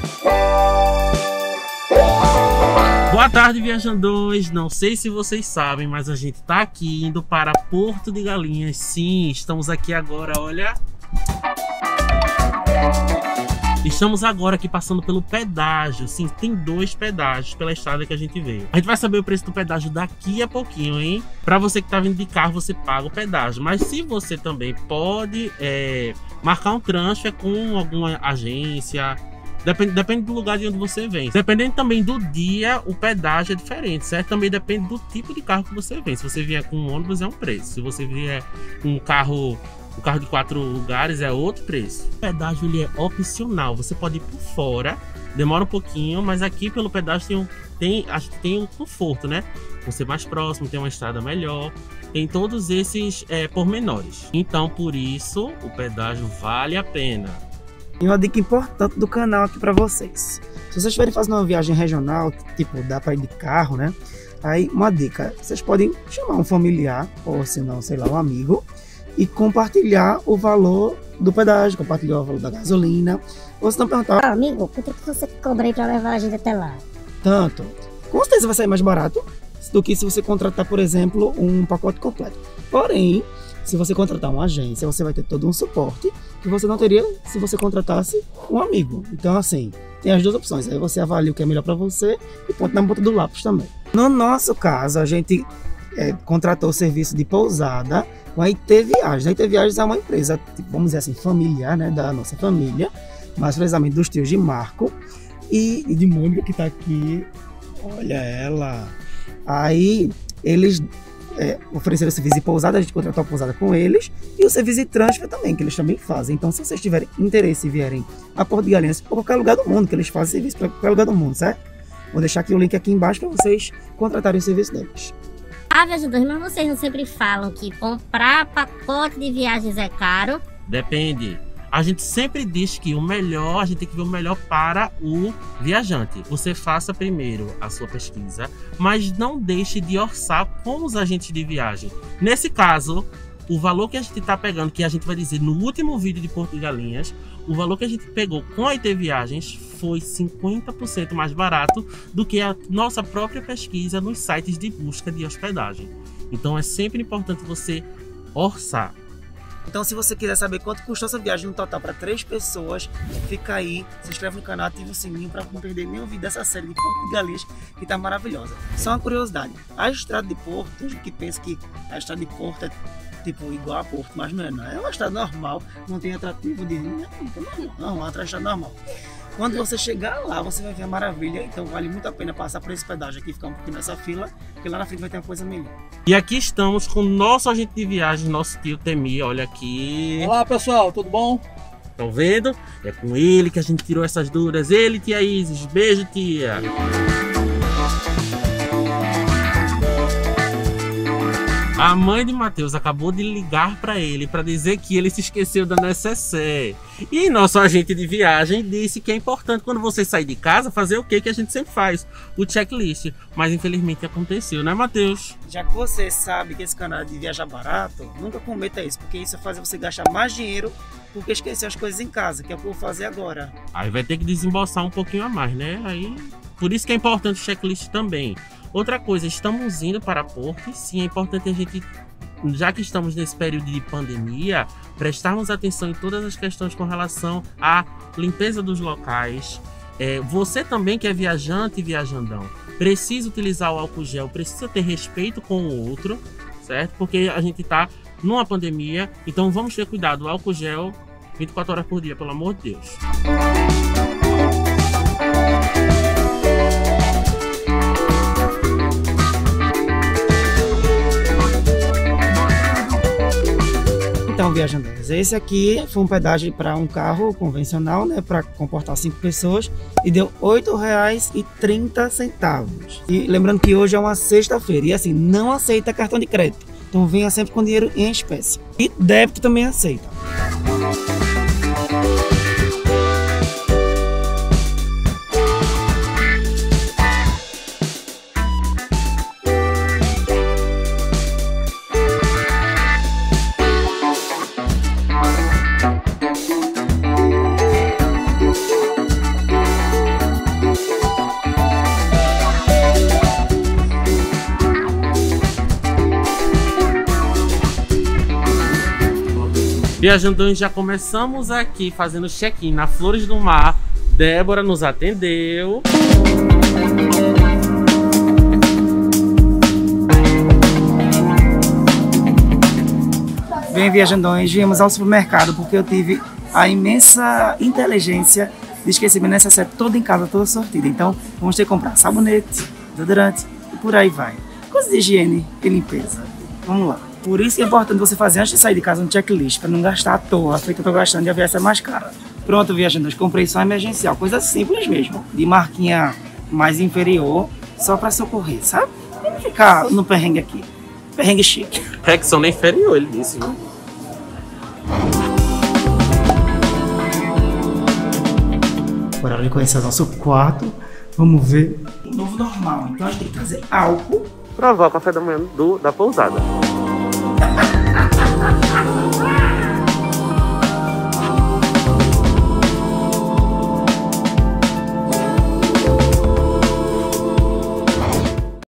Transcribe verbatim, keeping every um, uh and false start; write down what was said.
Boa tarde, viajandões. Não sei se vocês sabem, mas a gente tá aqui indo para Porto de Galinhas. Sim, estamos aqui agora, olha. Estamos agora aqui passando pelo pedágio. Sim, tem dois pedágios pela estrada que a gente veio. A gente vai saber o preço do pedágio daqui a pouquinho, hein? Para você que tá vindo de carro, você paga o pedágio. Mas se você também pode é, marcar um transfer com alguma agência, Depende, depende do lugar de onde você vem. Dependendo também do dia, o pedágio é diferente, certo? Também depende do tipo de carro que você vem. Se você vier com um ônibus, é um preço. Se você vier com um carro, um carro de quatro lugares, é outro preço. O pedágio ele é opcional. Você pode ir por fora, demora um pouquinho, mas aqui pelo pedágio tem um, tem, a gente tem um conforto, né? Você mais próximo, tem uma estrada melhor. Tem todos esses é, pormenores. Então, por isso, o pedágio vale a pena. E uma dica importante do canal aqui para vocês. Se vocês estiverem fazendo uma viagem regional, tipo, dá para ir de carro, né? Aí, uma dica, vocês podem chamar um familiar, ou se não, sei lá, um amigo, e compartilhar o valor do pedágio, compartilhar o valor da gasolina. Ou se não perguntar, ah, amigo, quanto que você cobra aí para levar a gente até lá? Tanto. Com certeza vai sair mais barato do que se você contratar, por exemplo, um pacote completo. Porém, se você contratar uma agência, você vai ter todo um suporte que você não teria se você contratasse um amigo. Então, assim, tem as duas opções. Aí você avalia o que é melhor para você e ponto na ponta do lápis também. No nosso caso, a gente é, contratou o serviço de pousada com a I T Viagens. A I T Viagens é uma empresa, vamos dizer assim, familiar, né, da nossa família, mais precisamente dos tios de Marco e, e de Mônica, que está aqui. Olha ela. Aí, eles... É, oferecer o serviço de pousada, a gente contratou a pousada com eles, e o serviço de transfer também, que eles também fazem. Então, se vocês tiverem interesse e vierem a Porto de Galinhas, por qualquer lugar do mundo, que eles fazem serviço para qualquer lugar do mundo, certo? Vou deixar aqui o link aqui embaixo para vocês contratarem o serviço deles. Ah, viajadores, mas vocês não sempre falam que comprar pacote de viagens é caro? Depende. A gente sempre diz que o melhor, a gente tem que ver o melhor para o viajante. Você faça primeiro a sua pesquisa, mas não deixe de orçar com os agentes de viagem. Nesse caso, o valor que a gente está pegando, que a gente vai dizer no último vídeo de Porto de Galinhas, o valor que a gente pegou com a I T Viagens foi cinquenta por cento mais barato do que a nossa própria pesquisa nos sites de busca de hospedagem. Então é sempre importante você orçar. Então, se você quiser saber quanto custou essa viagem no total para três pessoas, fica aí, se inscreve no canal, ativa o sininho para não perder nenhum vídeo dessa série de Porto de Galinhas, que tá maravilhosa. Só uma curiosidade, a estrada de Porto, tem gente que pensa que a estrada de Porto é tipo igual a Porto, mas não é, não. É uma estrada normal, não tem atrativo de não, não, não, é uma estrada normal. Quando você chegar lá, você vai ver a maravilha, então vale muito a pena passar por esse pedágio aqui, ficar um pouquinho nessa fila, porque lá na frente vai ter uma coisa melhor. E aqui estamos com o nosso agente de viagem, nosso tio Temi, olha aqui. Olá pessoal, tudo bom? Estão vendo? É com ele que a gente tirou essas dúvidas, ele, tia Isis, beijo tia. A mãe de Matheus acabou de ligar para ele para dizer que ele se esqueceu da necessaire. E nosso agente de viagem disse que é importante quando você sair de casa fazer o que que a gente sempre faz, o checklist. Mas infelizmente aconteceu, né, Matheus? Já que você sabe que esse canal é de viajar barato, nunca cometa isso, porque isso faz você gastar mais dinheiro porque esquecer as coisas em casa, que é o que eu vou fazer agora. Aí vai ter que desembolsar um pouquinho a mais, né? Aí, por isso que é importante o checklist também. Outra coisa, estamos indo para Porto e sim, é importante a gente, já que estamos nesse período de pandemia, prestarmos atenção em todas as questões com relação à limpeza dos locais. É, você também que é viajante e viajandão, precisa utilizar o álcool gel, precisa ter respeito com o outro, certo? Porque a gente está numa pandemia, então vamos ter cuidado, o álcool gel vinte e quatro horas por dia, pelo amor de Deus. Então, viajantes, esse aqui foi um pedágio para um carro convencional, né, para comportar cinco pessoas, e deu oito reais e trinta centavos. E lembrando que hoje é uma sexta-feira e assim, não aceita cartão de crédito. Então venha sempre com dinheiro em espécie. E débito também aceita. Viajandões, já começamos aqui fazendo check-in na Flores do Mar. Débora nos atendeu. Bem, viajandões, viemos ao supermercado porque eu tive a imensa inteligência de esquecer meu necessário todo em casa, toda sortida. Então, vamos ter que comprar sabonete, desodorante e por aí vai. Coisa de higiene e limpeza. Vamos lá. Por isso que é importante você fazer antes de sair de casa um checklist, para não gastar à toa, feito que eu tô gastando e a viagem é mais cara. Pronto, viajandões, comprei só emergencial, coisa simples mesmo, de marquinha mais inferior, só para socorrer, sabe? Não ficar no perrengue aqui. Perrengue chique. Rexona inferior, ele disse, viu? Bora ali conhecer o nosso quarto. Vamos ver o novo normal. Então a gente tem que trazer álcool. Provar o café da manhã do, da pousada.